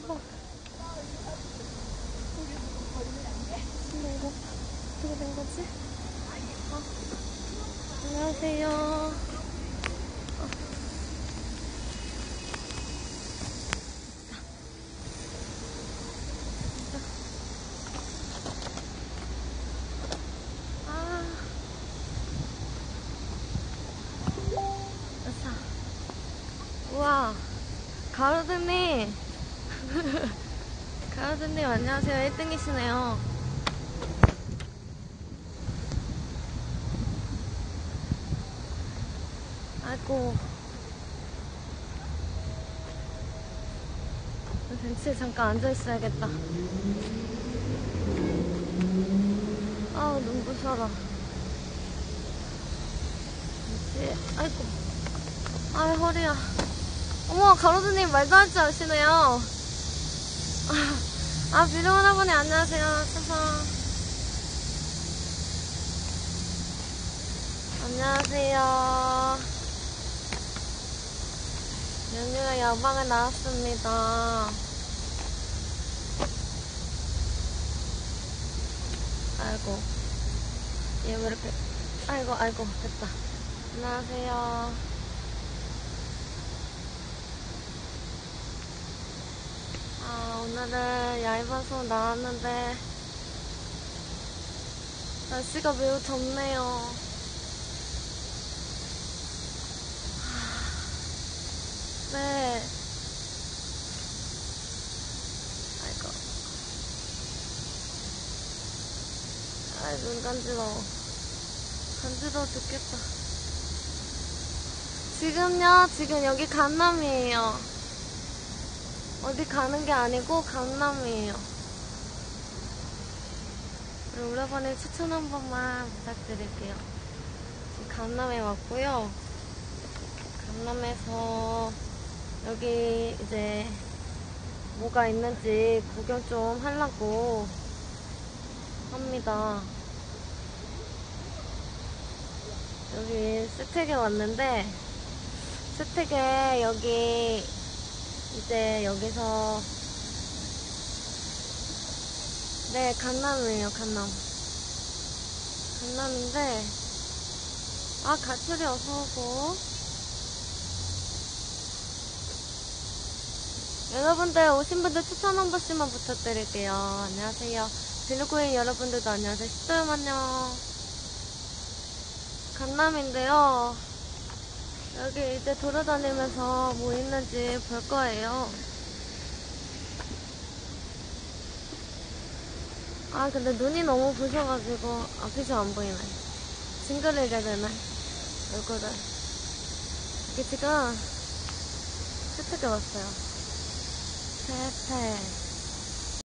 어. 근데 이거 어떻게 된 거지? 안녕하세요. 우와, 가로드님. 가로드님 안녕하세요. 1등이시네요. 아이고, 벤치에 잠깐 앉아있어야겠다. 아우, 눈부셔라. 벤치에, 아이고, 아이, 허리야. 어머, 가로드님 말도 할 줄 아시네요. 비룡 할아버니 안녕하세요. 차상. 안녕하세요. 연유가 야방에 나왔습니다. 아이고, 얘 왜 이렇게, 아이고, 됐다. 안녕하세요. 오늘은 야외방송 나왔는데 날씨가 매우 덥네요. 네. 아이고. 눈 간지러워. 간지러워 죽겠다. 지금 여기 강남이에요. 어디 가는 게 아니고 강남이에요. 우리 오라버니 추천 한 번만 부탁드릴게요. 지금 강남에 왔고요. 강남에서 여기 이제 뭐가 있는지 구경 좀 하려고 합니다. 여기 스택에 왔는데, 스택에 여기 이제 여기서, 네, 강남이에요. 강남인데, 가출이 어서오고. 여러분들 오신 분들 추천 한 번씩만 부탁드릴게요. 안녕하세요. 비누구인 여러분들도 안녕하세요. 시도요 안녕. 강남인데요. 여기 이제 돌아다니면서 뭐 있는지 볼 거예요. 근데 눈이 너무 부셔가지고 앞이 잘 안 보이네. 징그레게 되네, 얼굴을. 이게 지금 세택에 왔어요. 세택.